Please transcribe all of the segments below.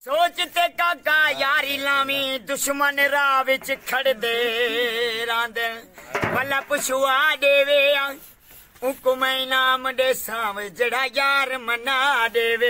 सोचते काका यारी लावी दुश्मन राह विच खड़ दे रांद भला पुछुआ देवे हुकुम इनाम दे साव जड़ा यार मना देवे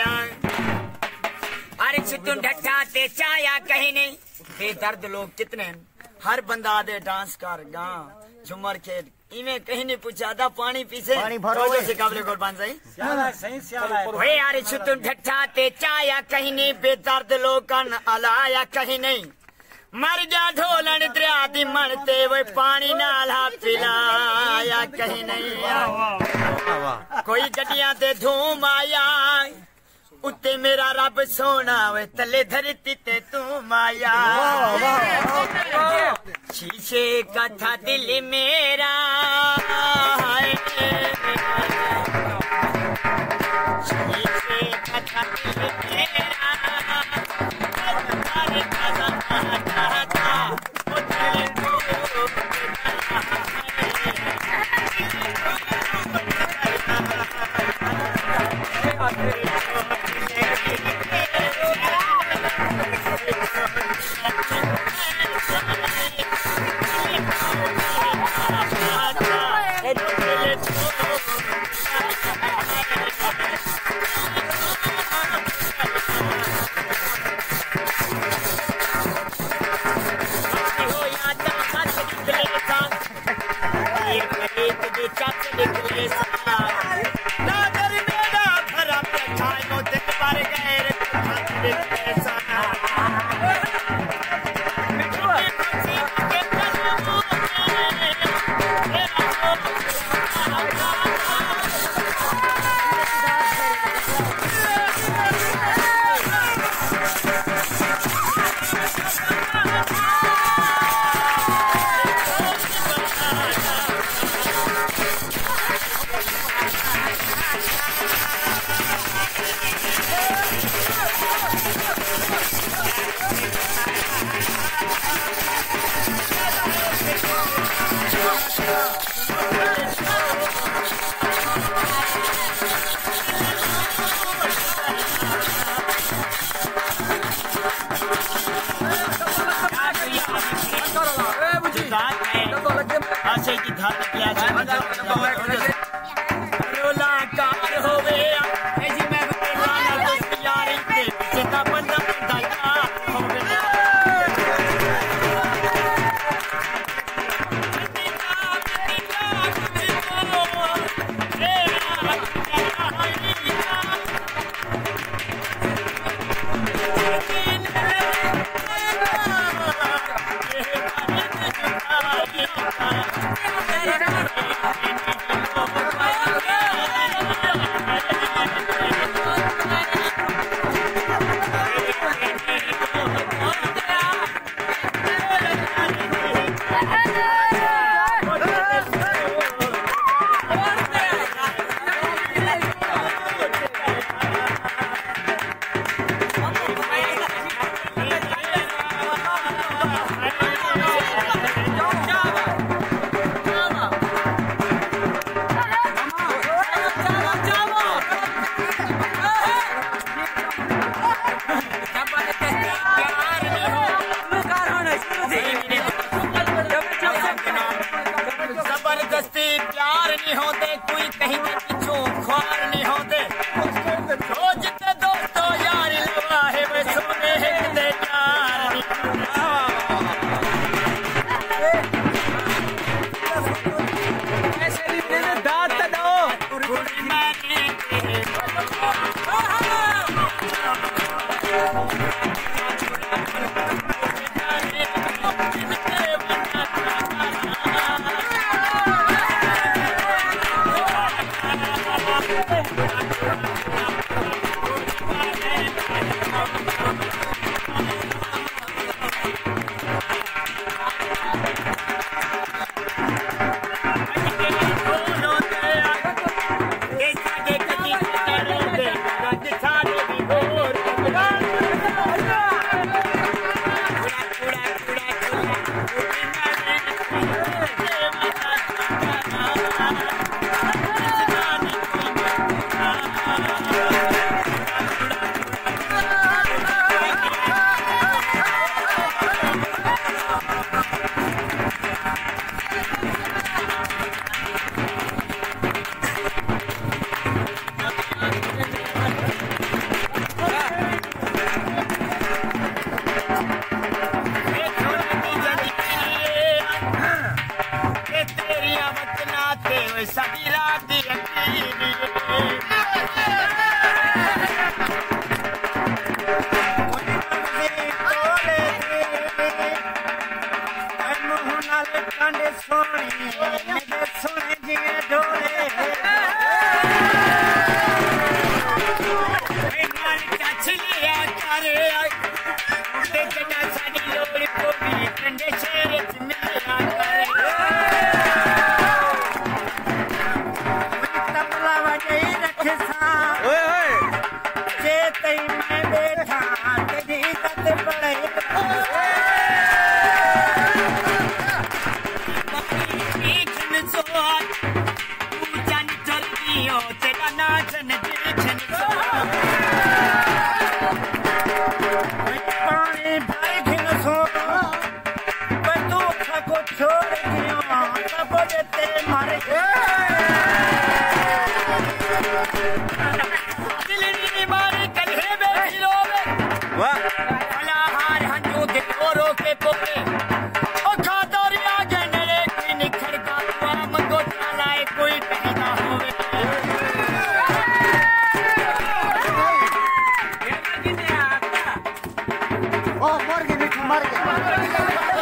अरे तू ढट्ठा ते चाया कहीं नहीं बेदर्द लोग कितने हर बंदा दे डांस कर गा झुमर खेल इमे कहीं नहीं पूछा था पानी पीछे पानी भरो से काबले कुर्बान सही सियाला है यार तू ढट्ठा ते चाया कहीं नहीं बेदर्द लोग कन अलाया कहीं नहीं मर जा ढोलन दरिया दी मनते वो पानी नाला पिलाया कहीं नहीं कोई गड्डियां ते धूम आया उत्ते मेरा रब सोना वे तले धरती ते तू माया शीशे का था दिल मेरा शीशे का था दिल मेरा Hey! मर गए